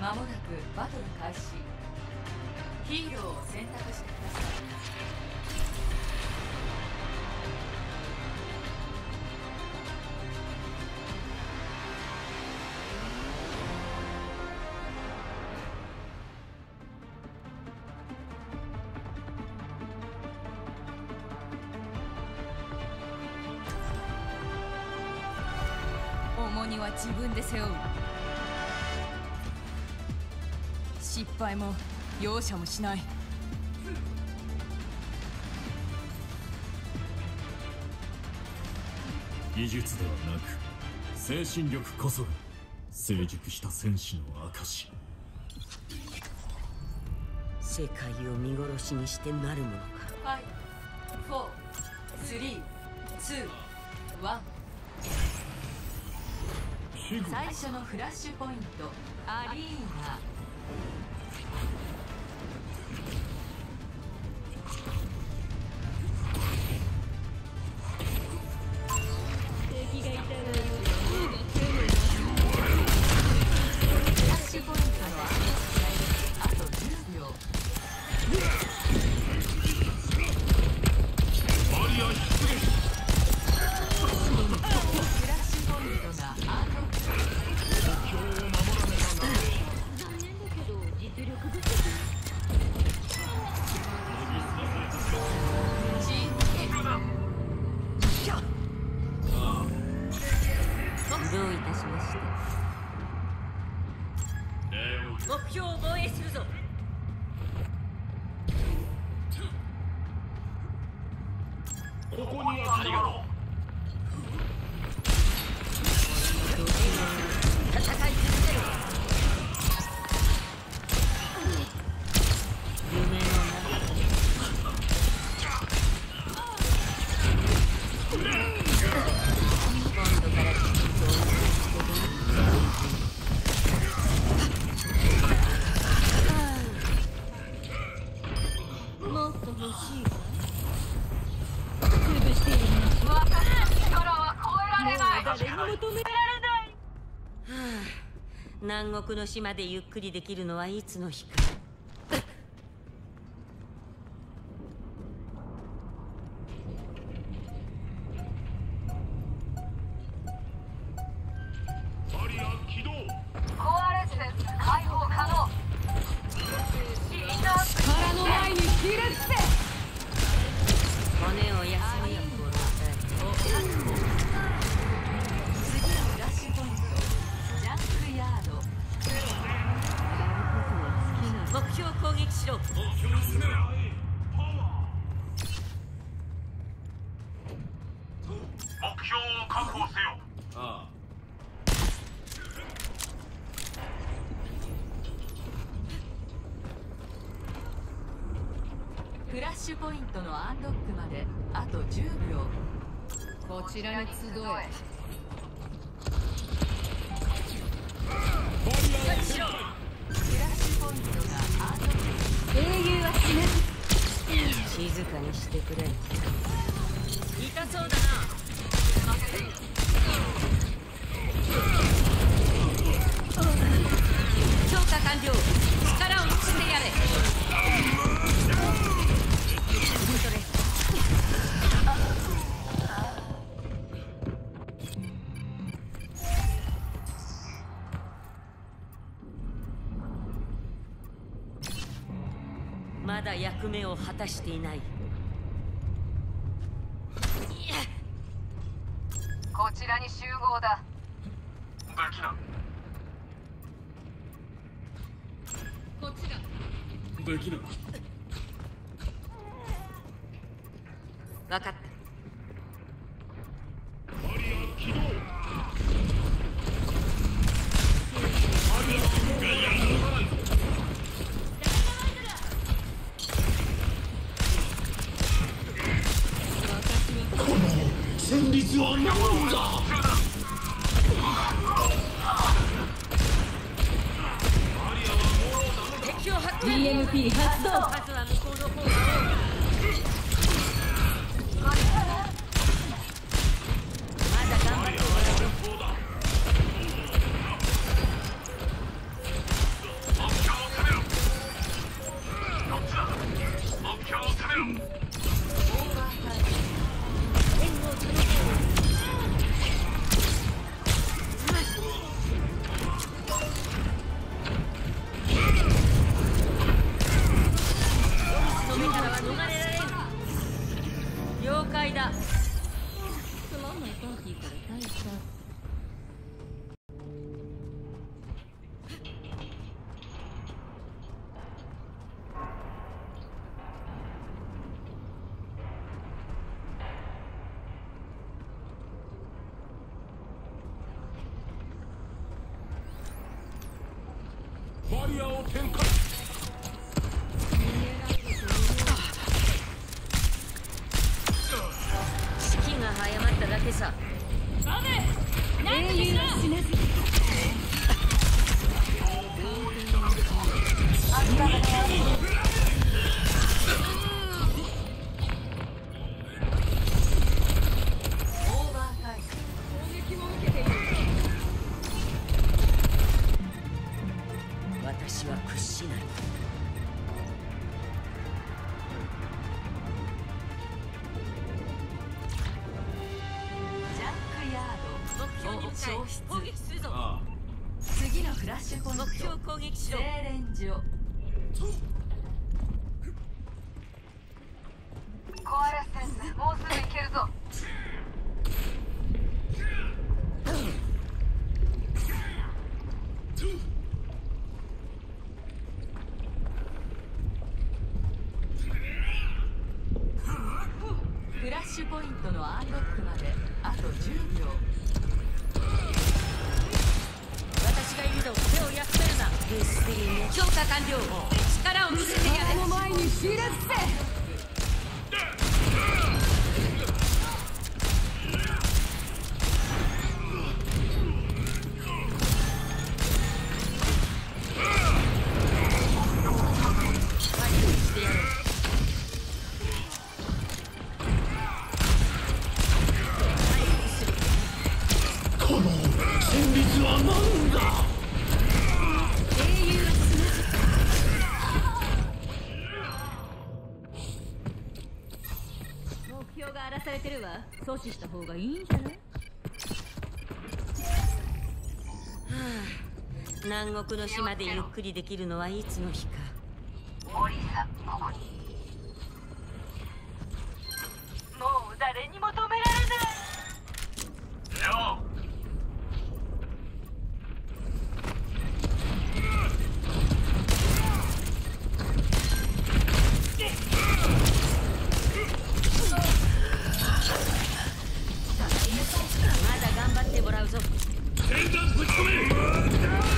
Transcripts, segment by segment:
間もなくバトル開始。ヒーローを選択してください。 重荷は自分で背負う。失敗も容赦もしない。 技術ではなく精神力こそが成熟した戦士の証。 世界を見殺しにしてなるものか。 5、4、3、2、1。最初のフラッシュポイント、アリーナ。 敵がいたらフラッシュポイントのあと10秒。 バリア出現。 フラッシュポイントがアンロック。 残念だけど実力不足。 チームどういたしまして。目標を防衛するぞ。 ここにはありがとう。 戦い続ける。夢の中で今度から地図をしてもっと欲しいか。潰しているの。 私の力は超えられない。 誰にも止められない。 南国の島でゆっくりできるのはいつの日か。 バリア起動。 コアレッセンス解放可能。 殻の前にひれ伏せ。 骨を休みよこ次のフラッシュポイント、ジャンクヤード。 目標攻撃しろ。 目標を進めろ。パワー。目標を確保せよ。ああ。 フラッシュポイントのアンロックまであと10秒。 こちらに集え。 フラッシュポイントがアンロック。 英雄は死ねず。 静かにしてくれ。痛そうだな。強化完了。力を尽くしてやれ。それ。まだ役目を果たしていない。 こちらに集合だ。 できな。 こっちだ。 できな。 分かった。 バリア起動。戦慄は何だ。 敵を発見。 DMP 発動。 数は向こうの方がまだ頑張ってもらうよ。 リアを展開。 士気が早まっただけさ。 英雄は死なず。 オーバータイム。 攻撃も受けている。 私は屈しない。 ジャックヤード。 目標に向かい消失。 攻撃するぞ。 あ次のフラッシュポイント。 目標攻撃し精ろ。 錬所。コアレスセンス、もうすぐ行けるぞ。フラッシュポイントのアンロックまであと10秒。 私がいるぞ。手を休めるな。強化完了。力を見せてやれ。 の前にひれ伏せ。 してやろう。 この戦慄は何だ。 英雄は死なず。目標が荒らされてるわ。阻止した方がいいんじゃない？ 南国の島でゆっくりできるのはいつの日か。 森さん、ここに。もう誰にも止められない。 まだ頑張ってもらうぞ。 連弾ぶち込め。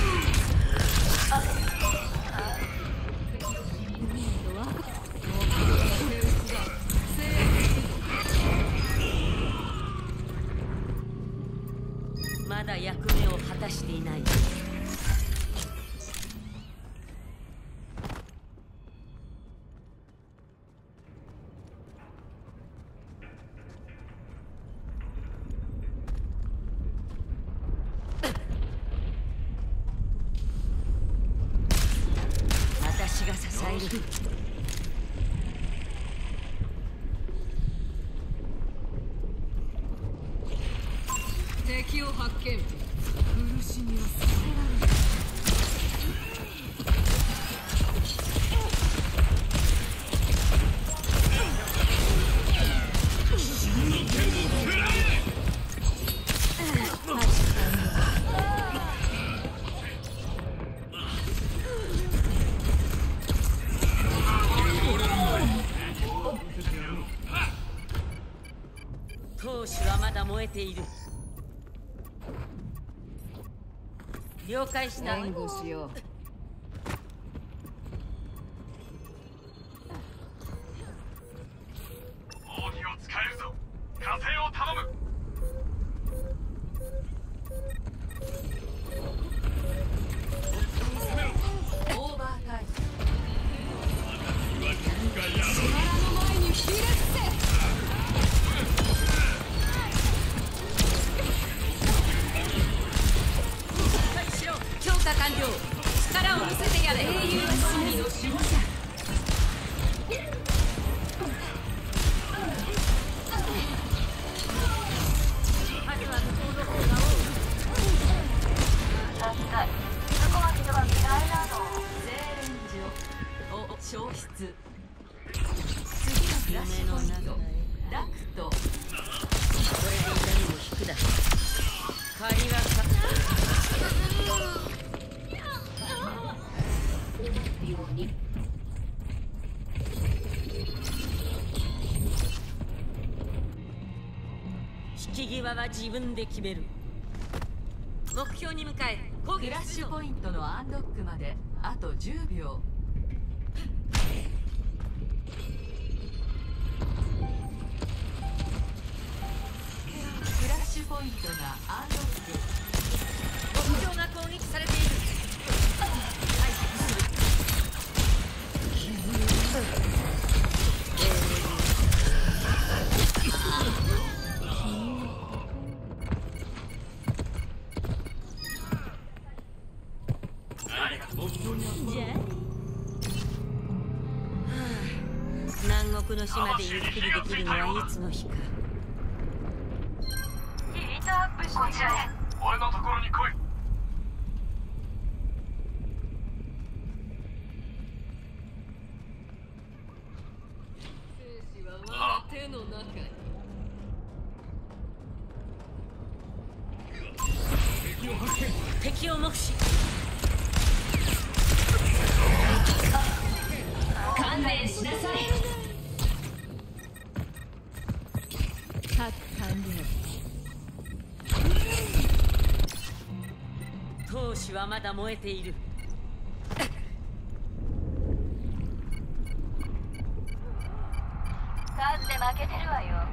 まだ役目を果たしていない。私が支える。 敵を発見。苦しみをさせられる。 闘志はまだ燃えている。了解した。 援護しよう。 奥義を使えるぞ。火星を頼む。 オーバータイム。 力の前にひれ伏せ。 しろ。強化完了。力を見せてやれ。 英雄は死なず。 数は向こうの方が確かに。そこまでは嫌いなの。精錬所。消失。次のフラッシュポイント。ダクト。 これで痛みも引くだ。借りはか。引き際は自分で決める。 目標に向かえ攻クラッ撃するの。 シュポイントのアンロックまであと10秒。クラッシュポイントがアンロック。 目標が攻撃されている。退避する。南国の島でゆっくりできるのはいつの日か。 ヒートアップしこちらへ。俺のところに来い。 生死は我が手の中に。 敵を発見。 敵を目視。 観念しなさい。 闘志はまだ燃えている。 数で負けてるわよ。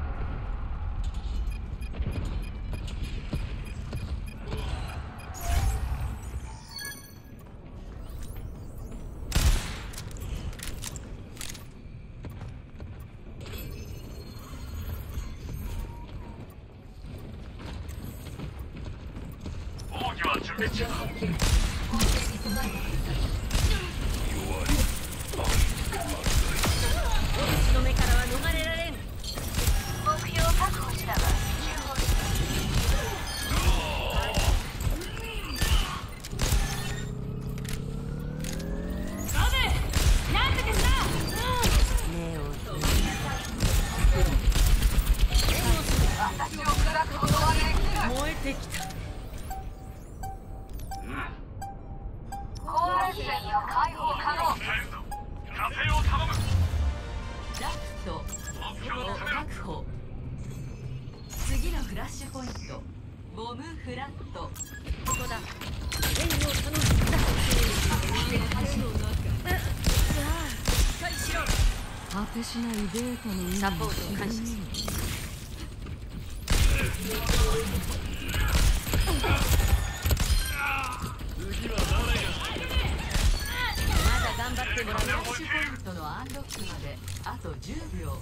防御は準備中だ。 私の目からは逃れられん。 目標確保したわ。 目を燃えてきた。 高圧線の解放可能。 使えるぞ。火星を頼む。 ラフト目標を確保。次のフラッシュポイントボムフラット。 ここだ。援護を頼む。しっかりしろ。 果てしないデータのサポートを感謝する。まだ頑張ってもらう。 フラッシュポイントのアンロックまであと10秒。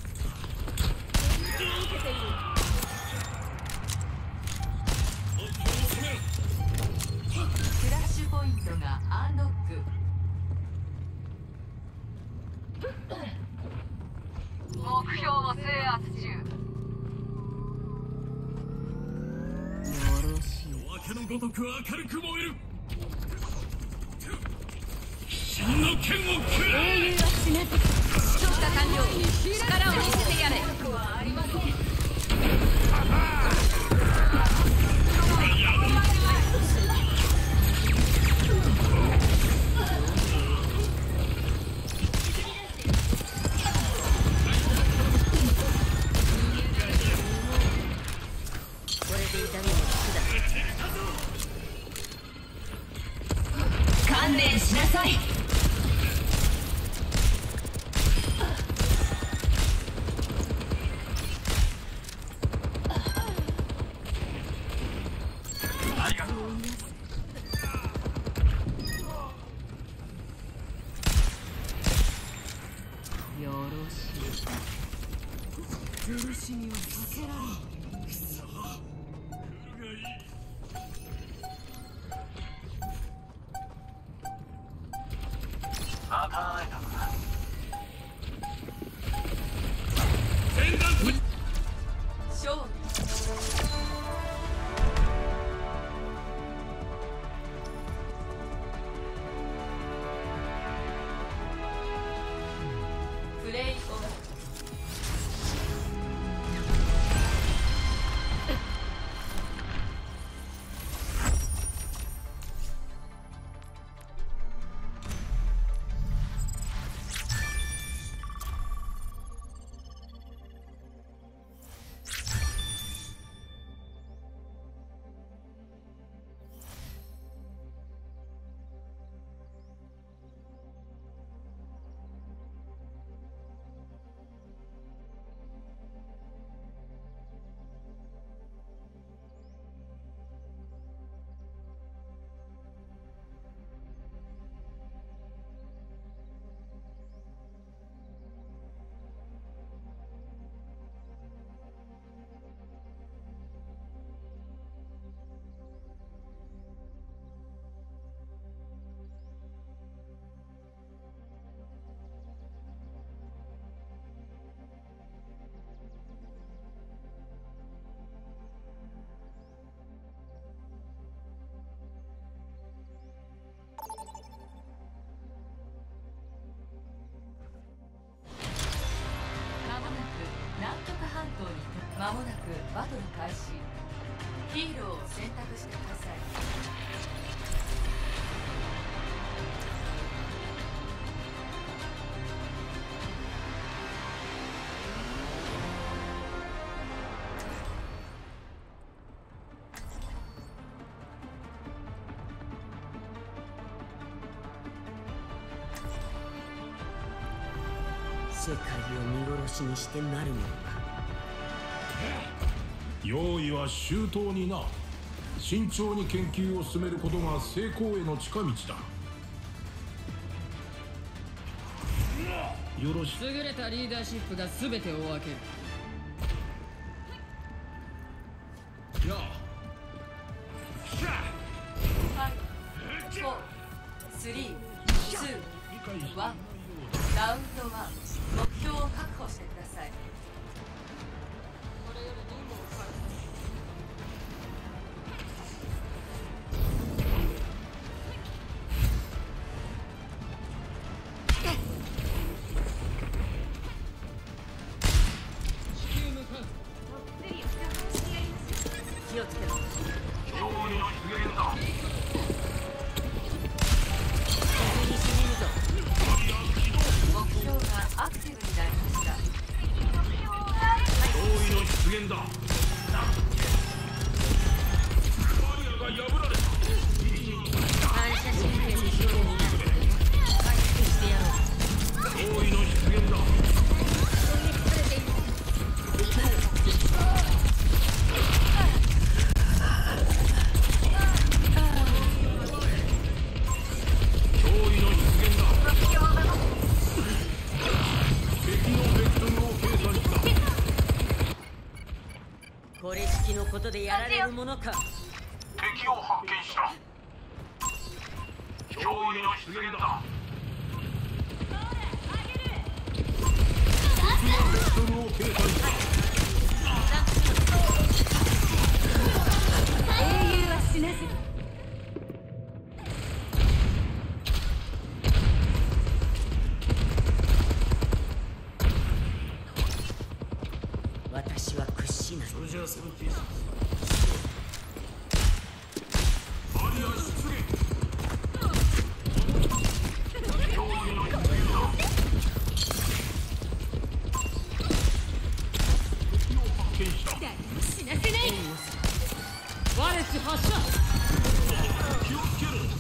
フラッシュポイントがアンロック。目標を制圧中。 よろしい。 夜明けのごとく明るく燃える。真の剣をくれ。 強化完了。力を見せてやれ。これで痛みも効くだ。 観念しなさい。 ありがとう。 よろしい。苦しみを避けられない。 また会えたのだ。 勝利。プレイオフ。 開始。ヒーローを選択してください。 世界を見殺しにしてなるのか。 用意は周到にな。慎重に研究を進めることが成功への近道だ。よろしく。 優れたリーダーシップが全てを分ける。 やあ。 5、4、3、2、1。ラウンド1。目標を確保してください。 気をつけろ。 目標がアクティブになりました。 脅威の出現だ。バリアが破られた。 反射神経に勝利になる。回復してやろう。 脅威の出現だ。 これ式のことでやられるものか。 敵を発見した。脅威の出現だ。 英雄は死なず。 私は屈しない。 それじゃあセブンティーンバリア出現。 死なせない。 ワレッジ発射。 気をつけろ。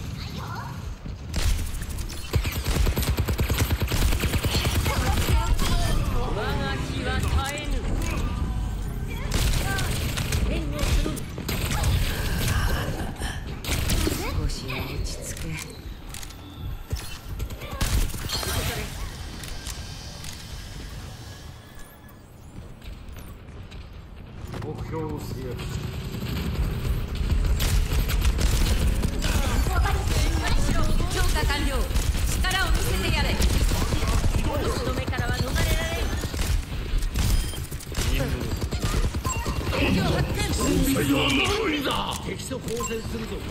我が火は絶えぬ。援護する。少し落ち着け。 目標を制圧。 強化完了。力を見せてやれ。仕留めからは逃れられん。敵を発見。 敵と交戦するぞ。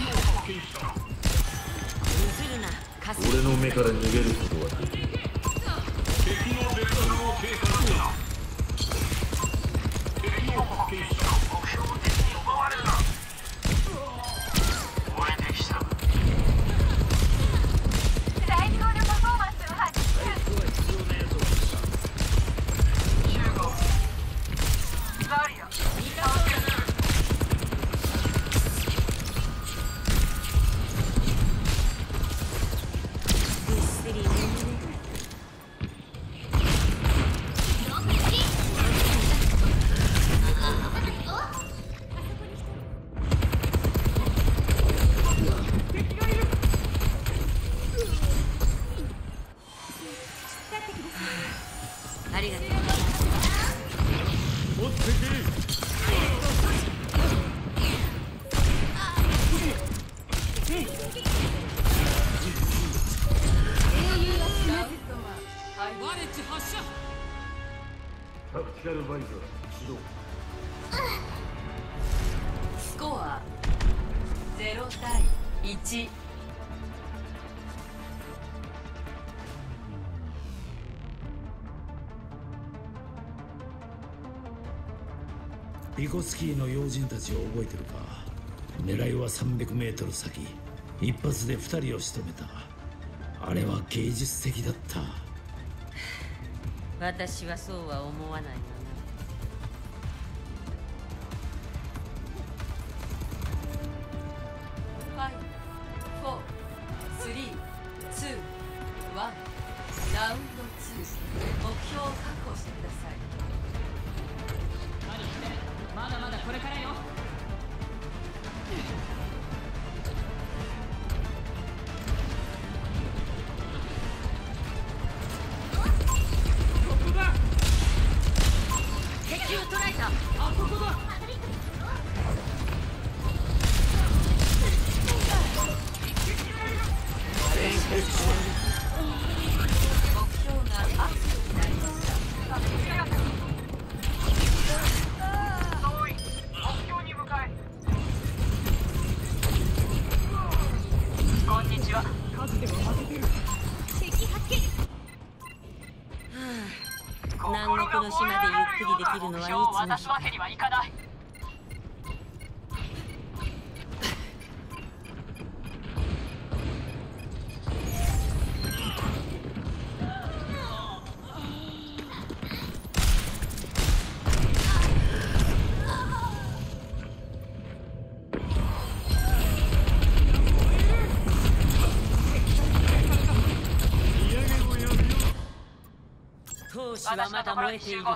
譲るな。稼俺の目から逃げることはできる。敵のベクトルを警戒するな。敵を発見した。 目標を敵に奪われるな。終えてきた。 最高のパフォーマンスを発揮。 15、バリア。 ぐっすり眠れ。ありがとう。 落ちてけ。 ワレッジ発射。 タクティカルバイザー始動。 スコア0対1。 いリコスキーの要人たちを覚えてるか。狙いは300メートル先、一発で2人を仕留めた。あれは芸術的だった。 私はそうは思わないがな。 5、4、3、2、1、ラウンド2、目標を確保してください。 まだまだこれからよ。 敵を捉えた。 あそこだ。 目標がアクセスになりました。 総員目標に向かえ。こんにちは。 数でも負けてる。敵発見。 南国の島でゆっくりできるのはいつの日渡すわけにはいかない。 闘志はまだ燃えている。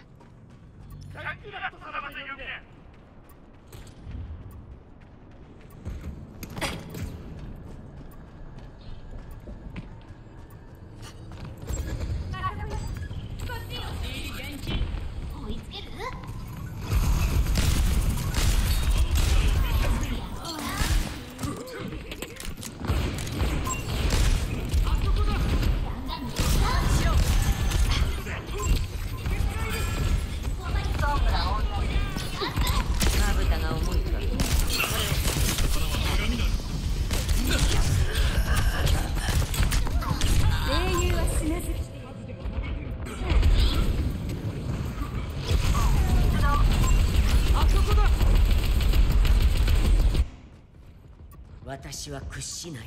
まぶたが重いか。 英雄は死なず。 あそこだ。 私は屈しない。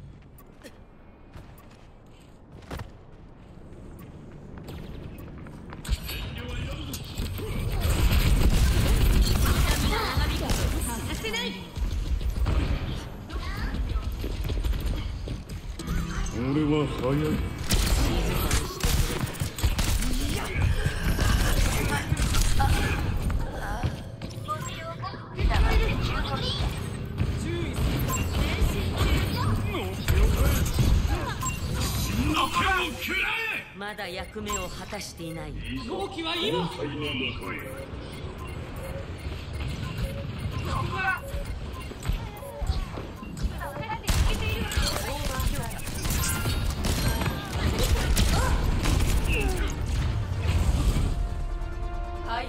俺は早い。 まだ役目を果たしていない。 動機は今。 敗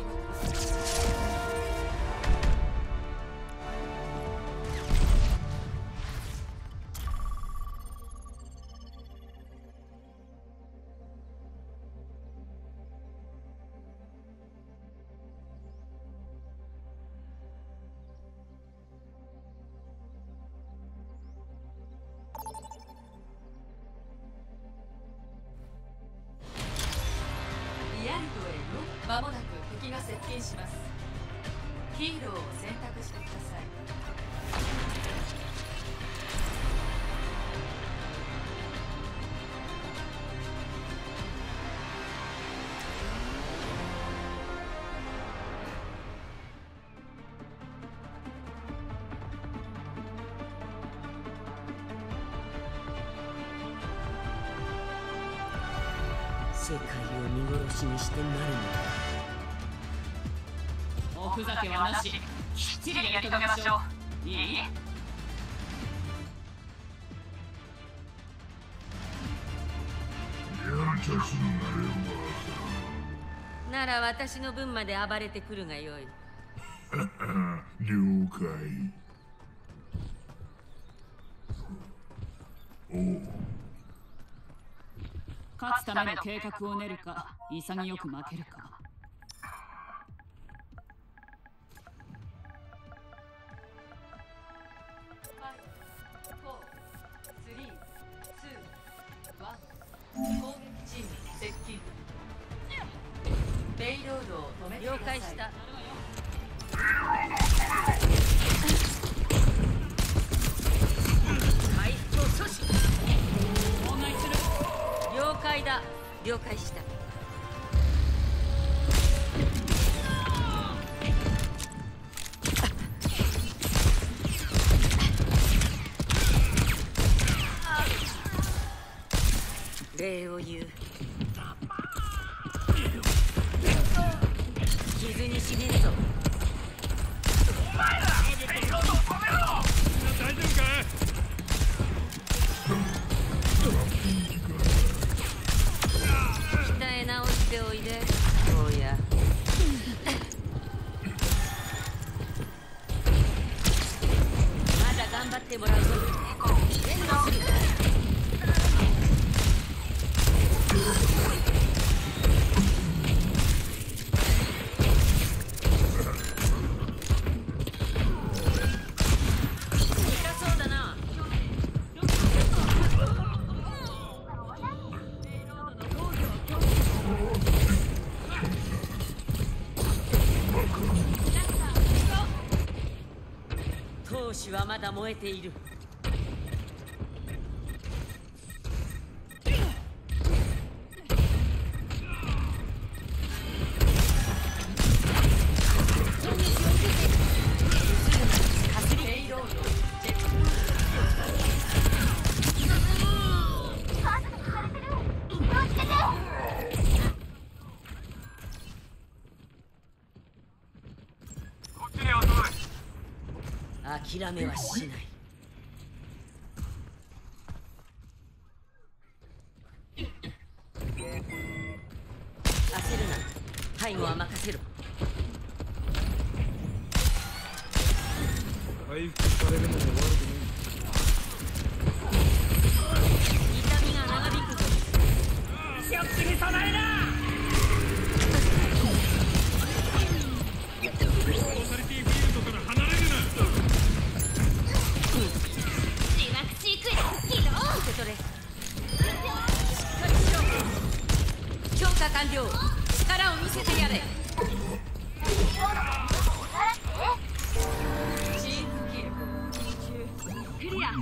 リアルトへよ。間もなく敵が接近します。ヒーローを選択してください。 世界を見殺しにしてなるのだ。 おふざけはなし。きっちりやり遂げましょう。いい？ なら私の分まで暴れてくるがよい。 了解。 勝つための計画を練るか、潔く負けるか。 攻撃チーム接近。ペイロードを止めてください。 了解した。回復を阻止。了解だ。了解した。礼を言う。傷にしめるぞ。 お前らペイロードを止めろ。大丈夫か。 鍛え直しておいで、坊や。まだ頑張ってもらうぞ。連動する。闘志はまだ燃えている。諦めはしない。焦るな。背後は任せろ。 回復されるのも悪くない。 痛みが長引くぞ。 ショックに備えな。オーサリティフィールドから離れるな。 受け取れ。しっかりしろ。強化完了。力を見せてやれ。チームキルクリア。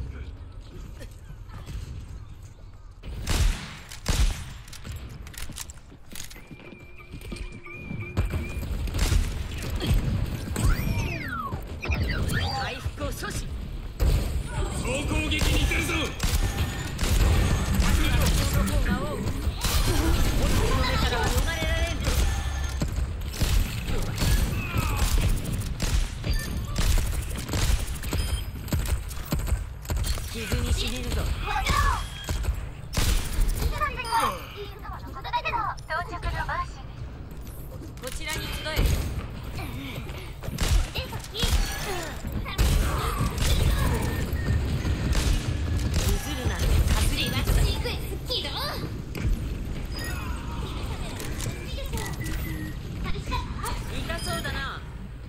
回復を阻止。 総攻撃に出るぞ。 傷にしみるぞ。こちらに集え。譲るな。かすりな。痛そうだな。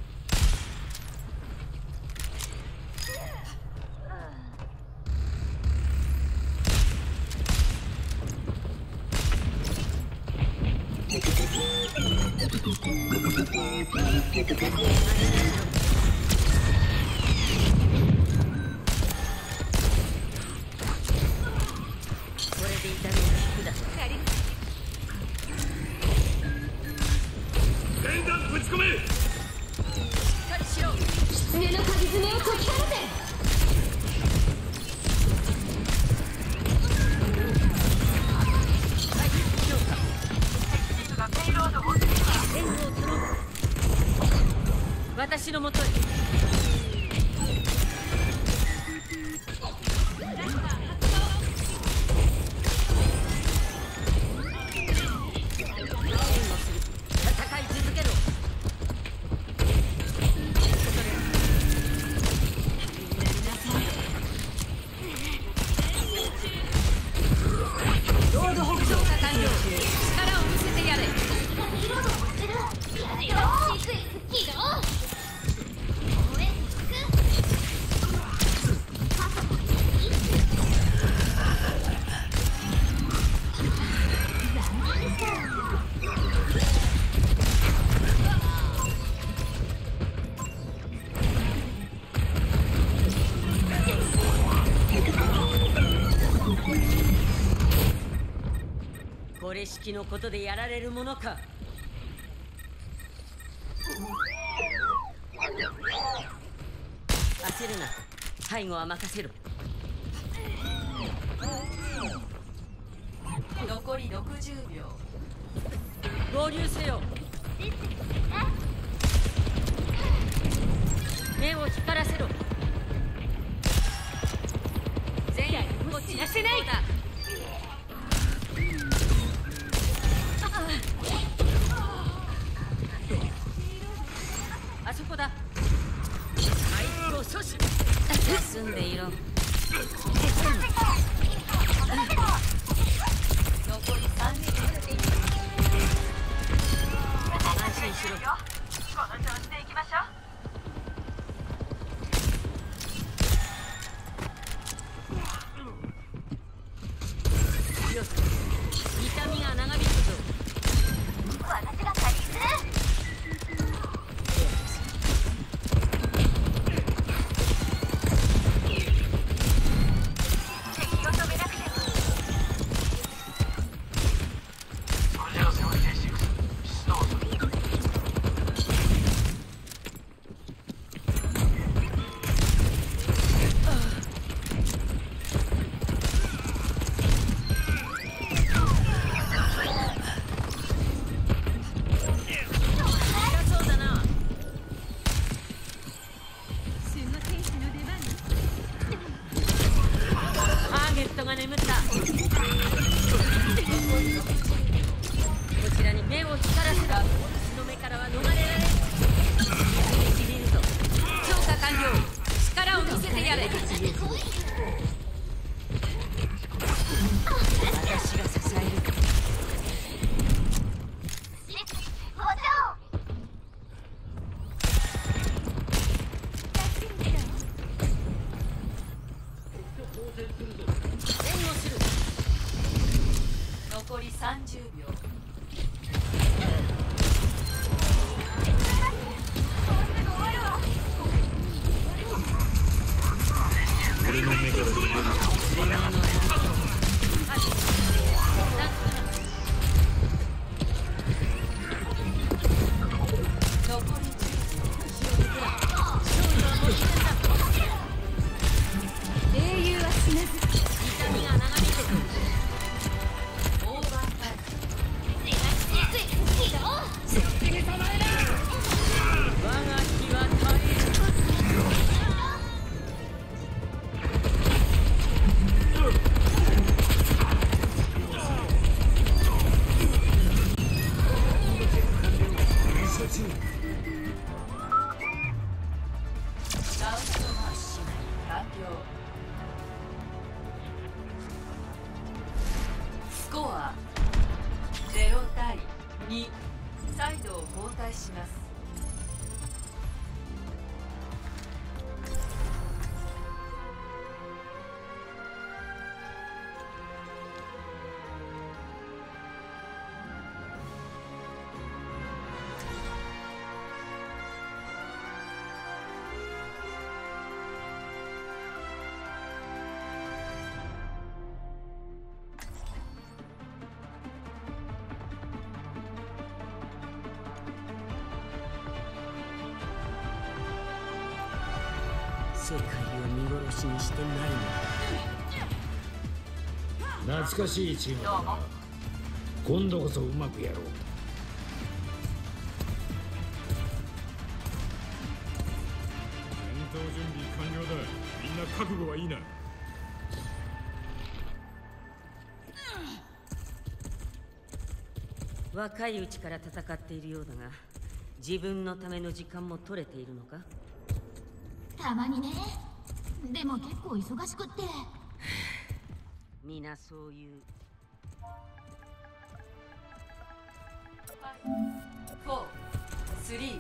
これで痛みが引くだろう。 連弾ぶち込め。 しっかりしろ。 狐の鍵爪を解き放て。 強化。援護を頼む。私のもとこれ式のことでやられるものか。焦るな、背後は任せろ。 残り60秒。 合流せよ。目を光らせろ。全員こっちらせない。あそこだ。回復を阻止。休んでいろ。 残り30秒。 安心しろ。 この調子でいきましょう。 よし、痛みが長引くぞ。 私が仮にする。敵を止めなくても。 それじゃあセオリティ6出動する。 そうだな。ターゲットが眠った。こちらに目を光らせろ。私の目からは逃れられん。導るぞ。強化完了。力を見せてやれ。私が支える。前後する。 残り30秒。 俺の目から逃げる。 残り英雄は死なず。 痛みが長引く。 オーバータイム。 我が日は絶える。 ラウンドマッシュ完了。スコア0対2。サイドを交代します。 世界を見殺しにしてないのだ。 懐かしいチームだな。今度こそうまくやろう。 戦闘準備完了だ。みんな覚悟はいいな。 若いうちから戦っているようだが、自分のための時間も取れているのか。 たまにね。でも結構忙しくって。 皆そういう。 4、3、2、1。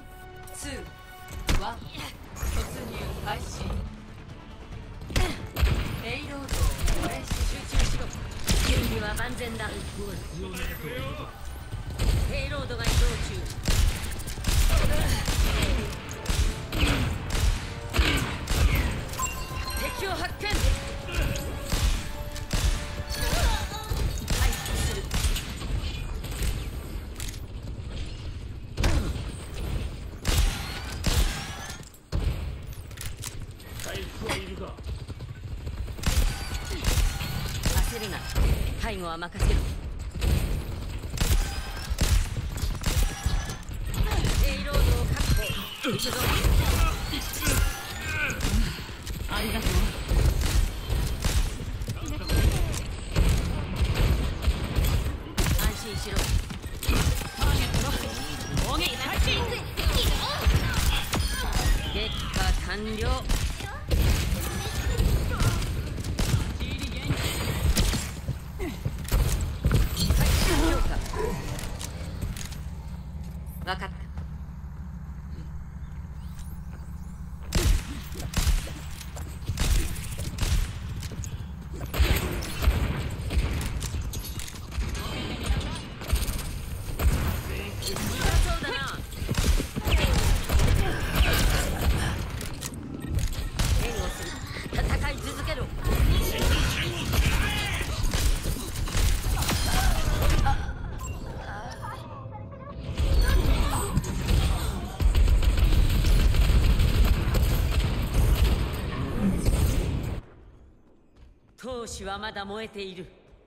突入開始。レイロードを開始。 集中しろ。準備は万全だ。ペイロードが移動中。敵を発見。回復する。 るか。 焦るな。背後は任せろ。ペイロードを確保。行くぞ。ありがとう。安心しろ。ターゲットロック。攻撃開始。結果完了。分かった。そうだな。援護する。戦い続けろ。闘志はまだ燃えている。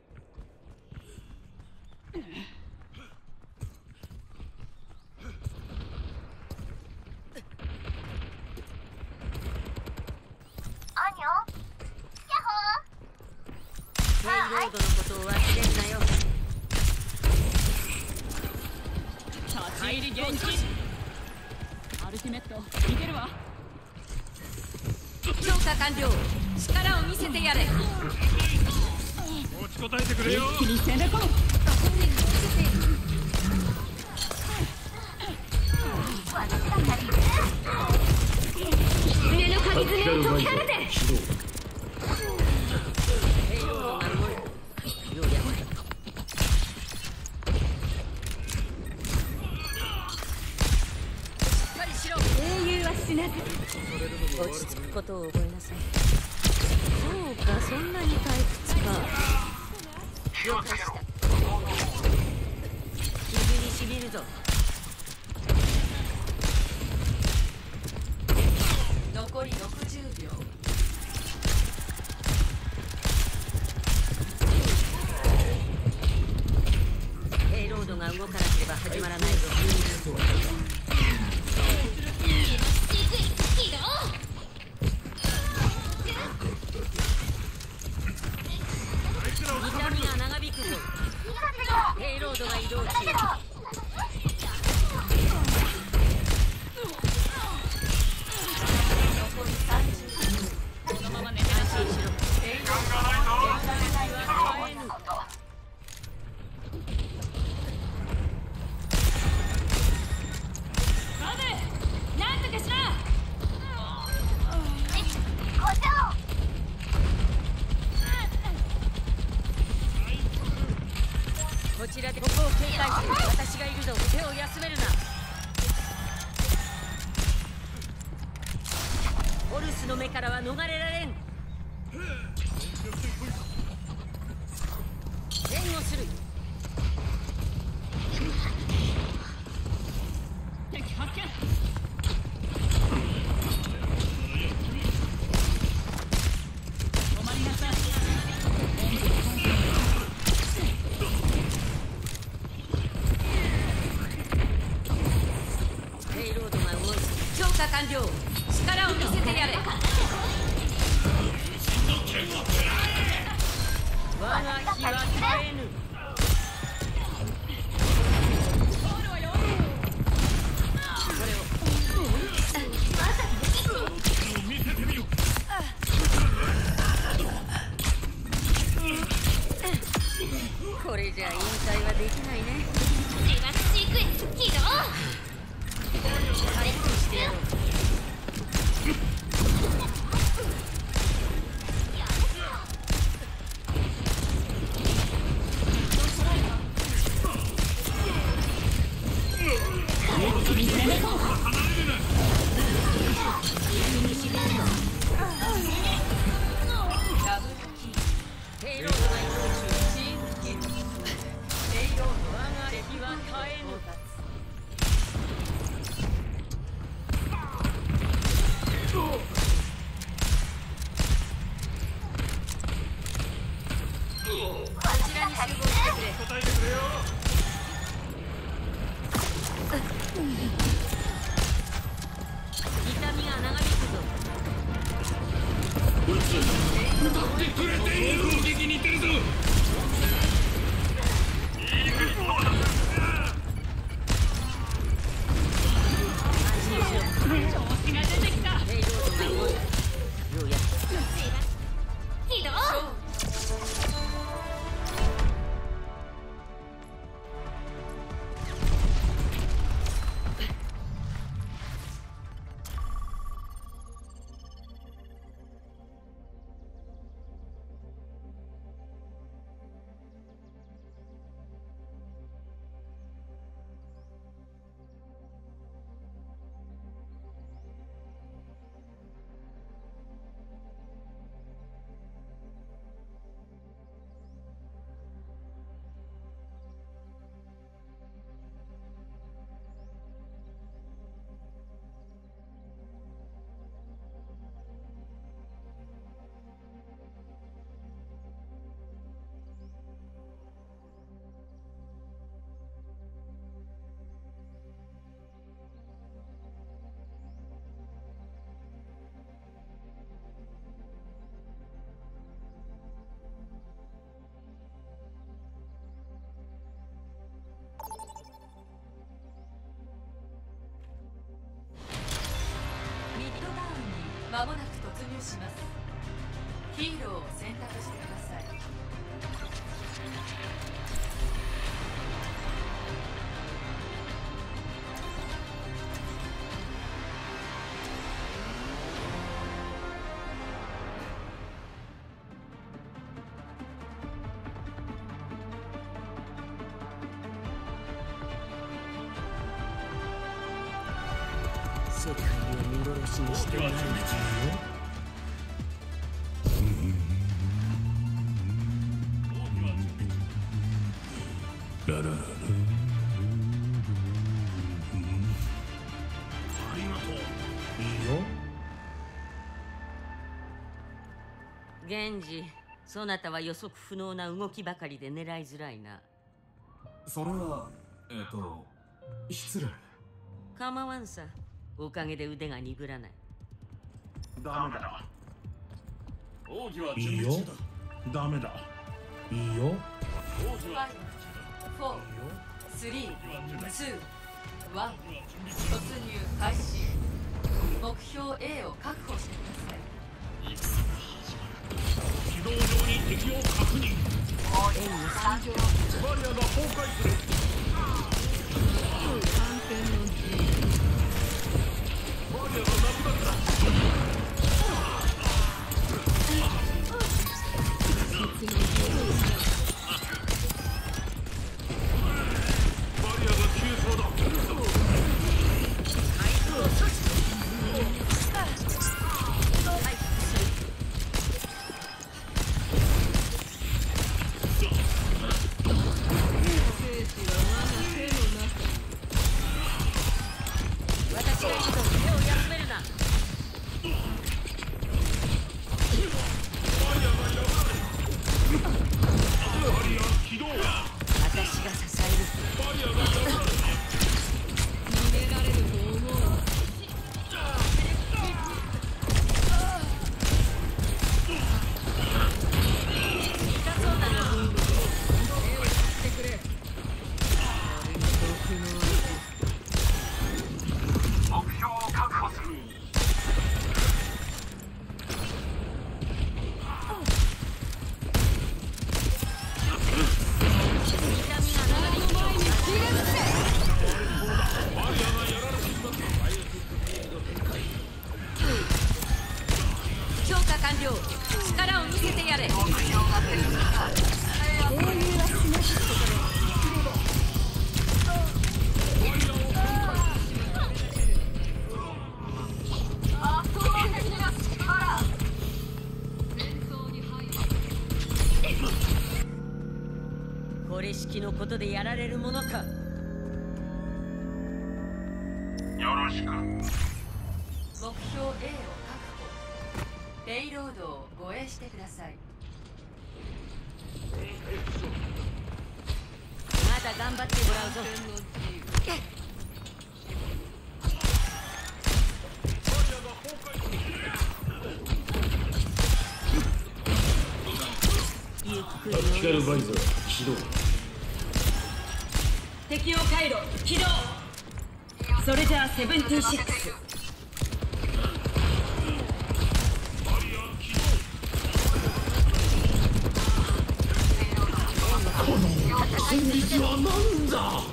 ペイロードのことを忘れるなよ。 立ち入り厳禁。アルティメットいけるわ。 強化完了。力を見せてやれ。 持ちこたえてくれよ。 一気に攻め込む。 胸の鍵爪を解き放て。ペイロードが動いた。ようやくしっかりしろ。 英雄は死なず。 落ち着くことを覚えなさい。そうか、そんなに退屈か。了解した。傷にしみるぞ。残り60秒。ペイロードが動かなければ始まらないぞ。痛みが長引くぞ。ペイロードが移動中。残り30。そのまま寝て安心しろ。ペイロードは変えぬ。 バブなんとかしろ。 こちらでここを警戒する。私がいるぞ。手を休めるな。オルスの目からは逃れられん。援護する。 敵発見。止まりなさい。 ペイロードが動いた。強化完了。力を見せてやれ。 集合してくれ。 答えてくれよ。 痛みが長引くぞ。 歌ってくれている。攻撃に出るぞ。 調子が出てきた。 レイロードが動いた。ようやく起動。 ミッドタウンに間もなく突入します。ヒーローを選択してください。 世界を見殺しにしてない。 ララララ。ありがとう。いいよ。 源氏、そなたは予測不能な動きばかりで狙いづらいな。 それは失礼。 構わんさ。おかげで腕が鈍らない。 ダメだ。 奥義はいいよ。 ダメだ。 いいよ。 5、4、3、2、1、突入開始。目標 A を確保してください。 軌道上に敵を確認。 参上。 バリアが崩壊する。バリアがなくなった。 これ式のことでやられるものか。 よろしく。 目標 A を確保。ペイロードを護衛してください。 だ頑張ってもらうぞ。ゆっくりタクティカルバイザー起動。 適用回路起動。それじゃあ76。 戦術は何だ。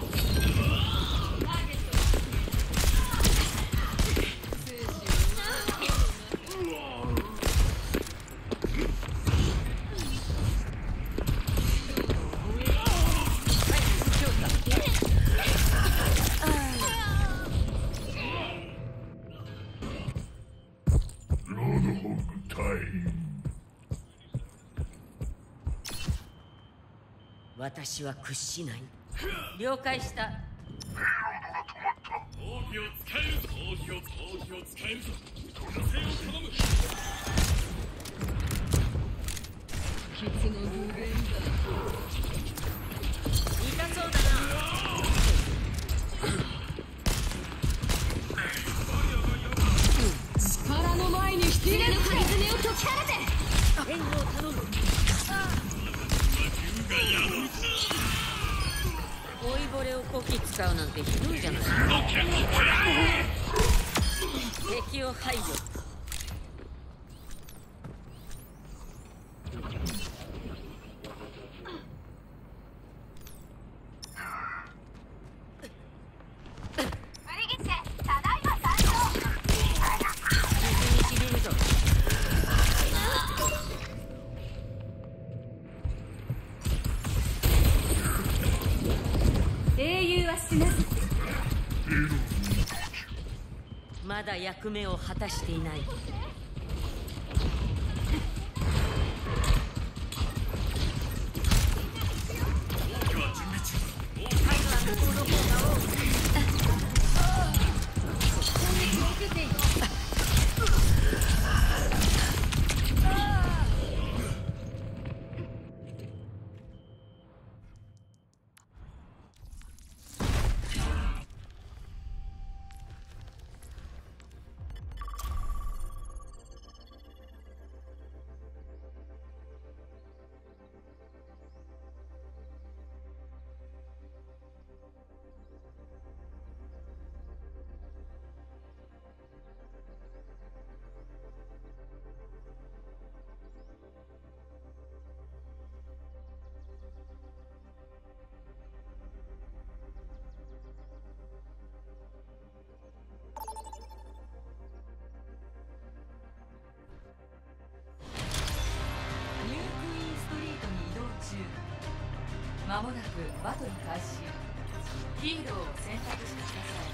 私は屈しない。了解した。 奥義を使えるぞ。奥義を使えるぞ。女性を頼む。 傷の無限だ。 痛そうだな。 力の前に失礼の鍵爪を解き放て。 援護を頼む。老いぼれをこき使うなんてひどいじゃない。敵を排除。まだ役目を果たしていない。 まもなくバトル開始。ヒーローを選択してください。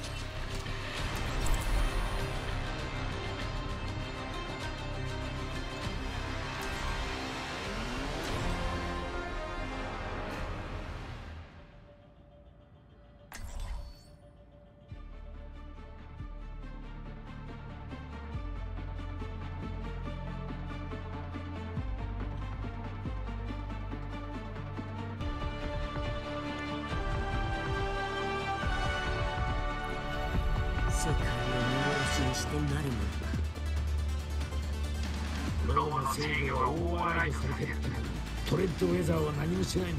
世界を見殺しにしてなるものローマ正義は大笑いされてる。トレッドウェザーは何もしないのだ。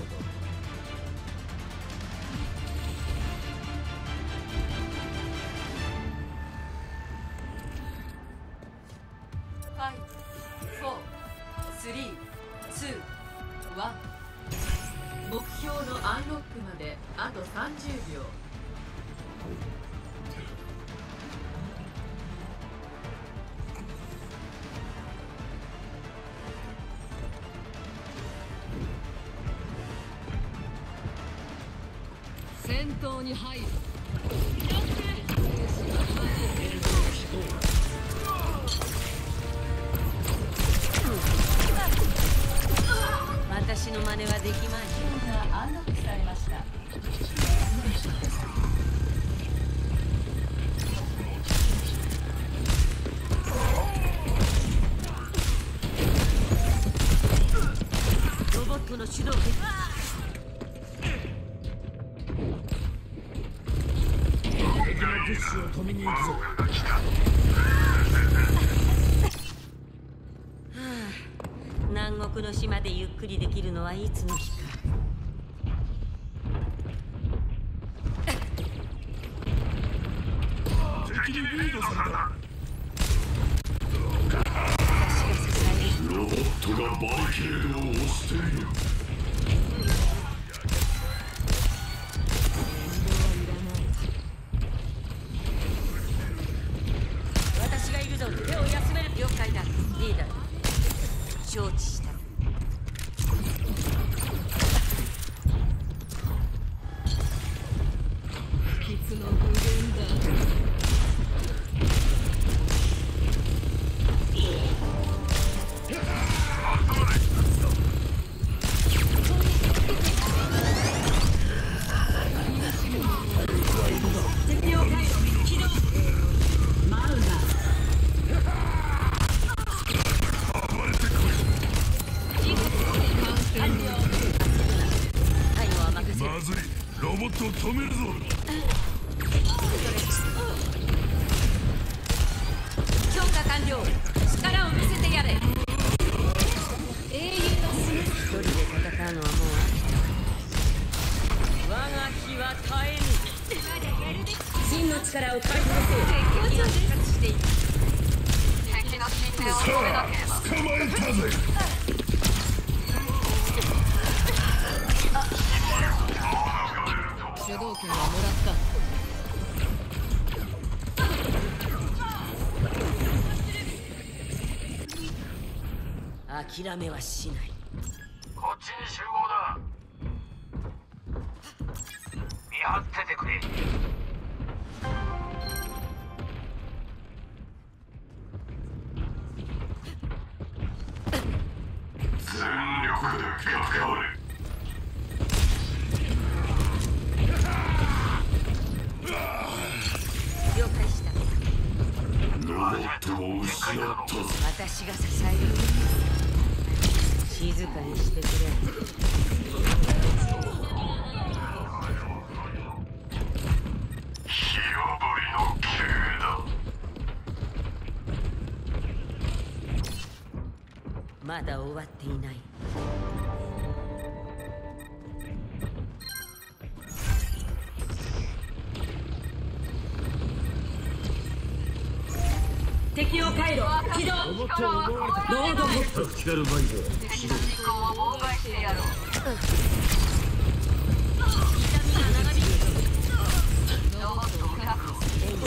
目標のアンロックまであと30秒。 戦闘に入る。 私の真似はできまい。 がアンロックされました。 ロボットの主導権。 プッシュを止めに行くぞ。 南国の島でゆっくりできるのはいつの日か。 敵にリードされた。 ロボットがバリケードを押している。 私がいるぞ。手を休める。了解だ。リーダー承知した。 いつの無限だ。 まずい、ロボットを止めるぞ。 強化完了。力を見せてやれ。英雄の一人で戦うのはもう我が日は絶えぬ。真の力を解放せよ。敵が復活している。敵の進展を止めなければ。 捕まえたぜ。 主導権はもらった。 諦めはしない。 こっちに集合だ。見張っててくれ。全力で関われ。 了解した。 ロボットを失ったぞ。 私が支える。静かにしてくれ。 火あばりの刑だ。 まだ終わっていない。敵を回路起動。 ロボットを奪われた。 ロードホップ。 タクティカルバイザー。 敵の進行を妨害してやろう。痛みが長引く。ロボットを確保。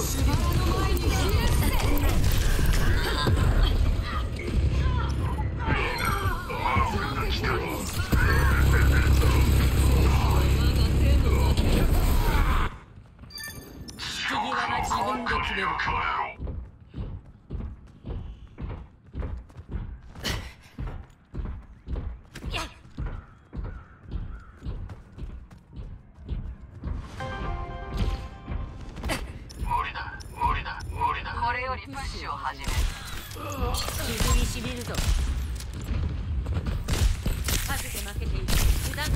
次は自分で決める。これよりプッシュを始める。傷にしみるぞ。数で負けている。油断。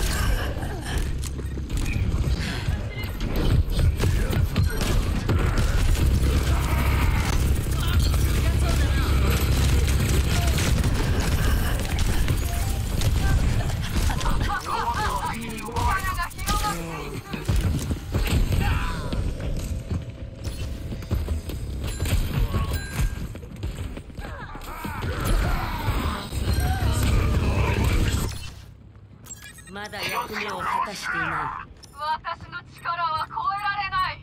まだ役目を果たしていない。私の力は超えられない。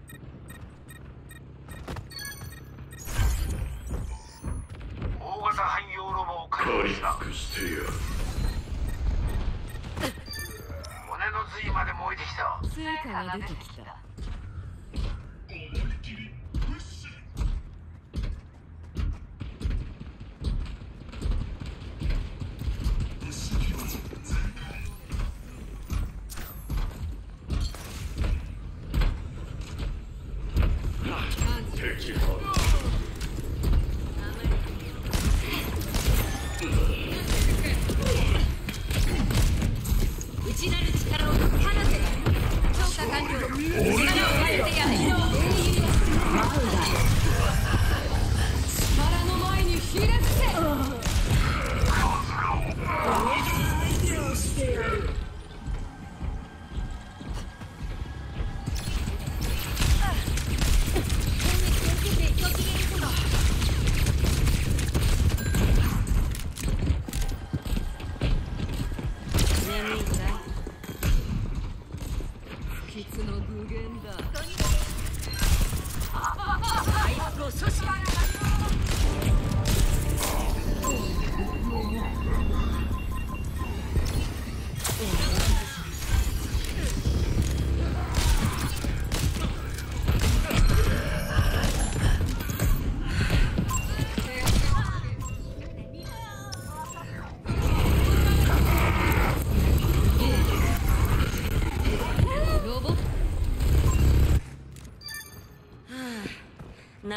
大型汎用ロボを解放した。 回復してやる。 骨の髄まで燃えてきた。 成果が出てきた。 敵は内なる力を放て。強化完了。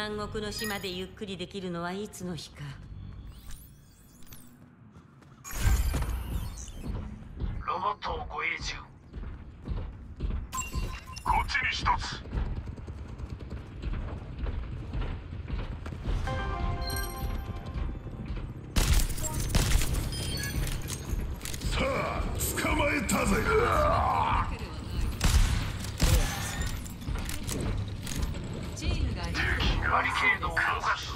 南国の島でゆっくりできるのはいつの日か。 ロボットを護衛中。こっちに一つ。 さあ捕まえたぜ。 チームがリーバリケードを動かした。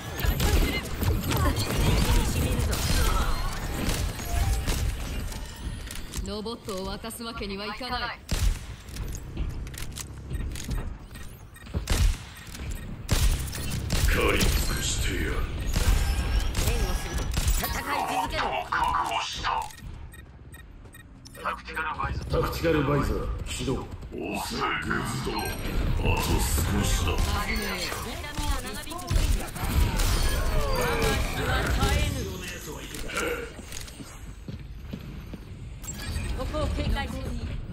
ロボットを渡すわけにはいかない。 借り尽くしてやる。 戦い続ける。 確保した。タクティカルバイザー。 タクティカルバイザー起動。押せグズド。あと少しだ。 ここを警戒する。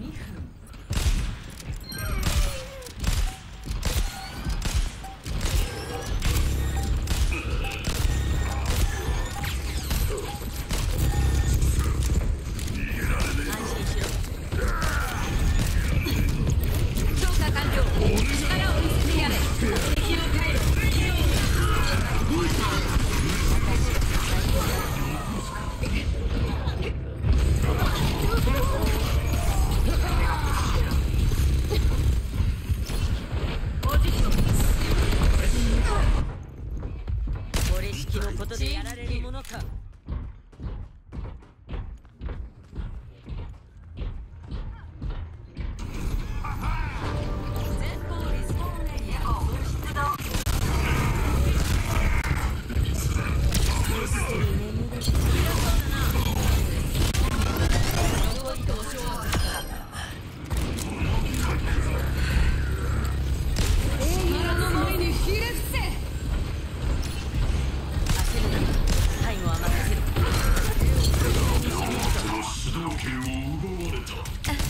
これ式のことでやられるものか。 前方リスポーンエリアを出動。 最後は任せる。 主導権を奪われた。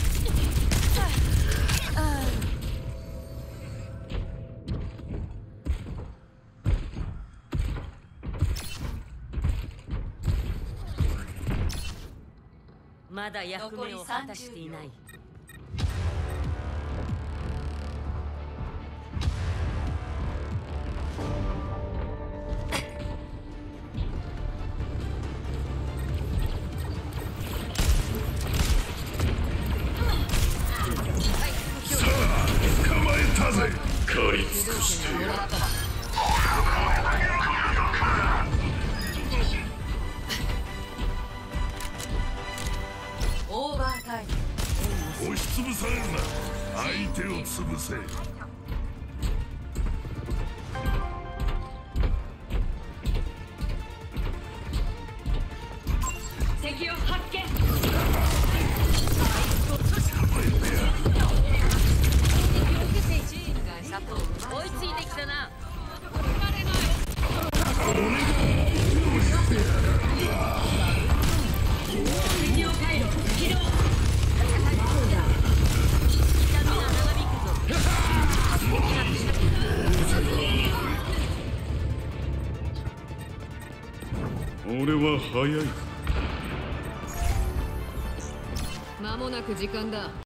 まだ役目を果たしていない。 捕まえたぜ。借り尽くしてやる。 オーバータイム。 押しつぶされるな。相手を潰せ。 敵を発見。 追いついてきたな。 俺は早い。 間もなく時間だ。